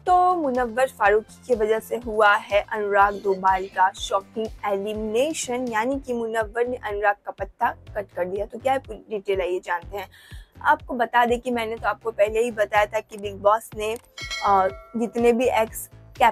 तो मुनव्वर फारूकी की वजह से हुआ है अनुराग डोभाल का शॉकिंग एलिमिनेशन, यानी कि मुनव्वर ने अनुराग का पत्ता कट कर दिया। तो क्या है पूरी डिटेल है ये जानते हैं। आपको बता दें कि मैंने तो आपको पहले ही बताया था कि बिग बॉस ने जितने भी एक्स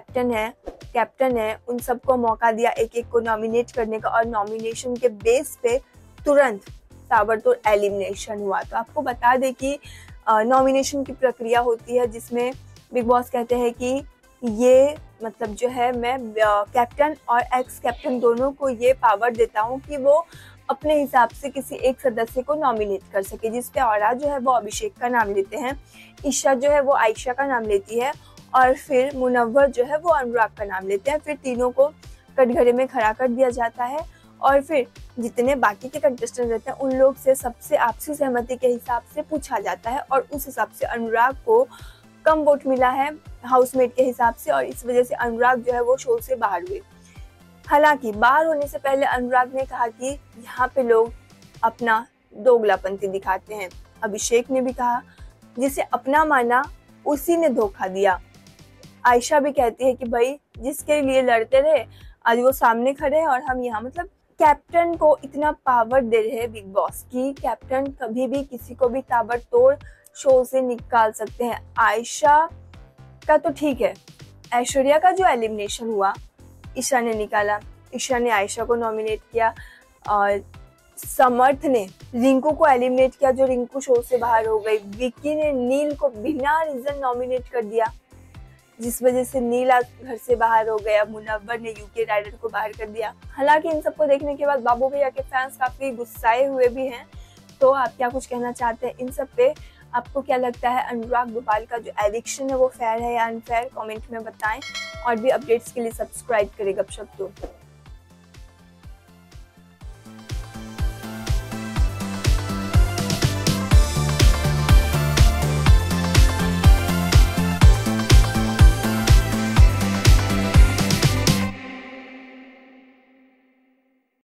कैप्टन है उन सबको मौका दिया एक एक को नॉमिनेट करने का, और नॉमिनेशन के बेस पे तुरंत ताबड़तोड़ एलिमिनेशन हुआ। तो आपको बता दें कि नॉमिनेशन की प्रक्रिया होती है जिसमें बिग बॉस कहते हैं कि ये मतलब जो है मैं कैप्टन और एक्स कैप्टन दोनों को ये पावर देता हूँ कि वो अपने हिसाब से किसी एक सदस्य को नॉमिनेट कर सके, जिसपे औरा जो है वो अभिषेक का नाम लेते हैं, ईशा जो है वो आयशा का नाम लेती है, और फिर मुनव्वर जो है वो अनुराग का नाम लेते हैं। फिर तीनों को कटघरे में खड़ा कर दिया जाता है और फिर जितने बाकी के कंटेस्टेंट रहते हैं उन लोग से सबसे आपसी सहमति के हिसाब से पूछा जाता है, और उस हिसाब से अनुराग को कम वोट मिला है हाउसमेट के हिसाब से, और इस वजह से अनुराग जो है वो शो से बाहर हुए। हालांकि बाहर होने से पहले अनुराग ने कहा कि यहाँ पे लोग अपना दोगलापंथी दिखाते हैं। अभिषेक ने भी कहा जिसे अपना माना उसी ने धोखा दिया। आयशा भी कहती है कि भाई जिसके लिए लड़ते रहे आज वो सामने खड़े हैं और हम यहाँ, मतलब कैप्टन को इतना पावर दे रहे हैं बिग बॉस की, कैप्टन कभी भी किसी को भी ताबड़तोड़ शो से निकाल सकते हैं। आयशा का तो ठीक है, ऐश्वर्या का जो एलिमिनेशन हुआ ईशा ने निकाला, ईशा ने आयशा को नॉमिनेट किया, और समर्थ ने रिंकू को एलिमिनेट किया जो रिंकू शो से बाहर हो गई। विक्की ने नील को बिना रीजन नॉमिनेट कर दिया जिस वजह से नील आज घर से बाहर हो गया। मुनव्वर ने यूके राइडर को बाहर कर दिया। हालांकि इन सबको देखने के बाद बाबू भैया के फैंस काफी गुस्साए हुए भी हैं। तो आप क्या कुछ कहना चाहते हैं इन सब पे? आपको क्या लगता है अनुराग डोभाल का जो एविक्शन है वो फेयर है या अनफेयर? कमेंट में बताएं, और भी अपडेट्स के लिए सब्सक्राइब करें गपशप तो।